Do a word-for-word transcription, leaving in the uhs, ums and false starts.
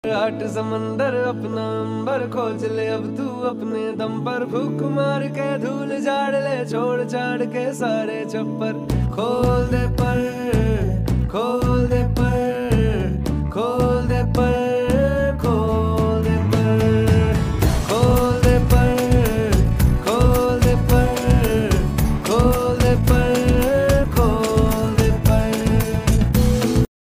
हट समंदर अपना अंबर खोज ले अब तू अपने दम पर, फूक मार के धूल झाड़ ले, छोड़ छाड़ के सारे छप्पर, खोल दे पर खोल दे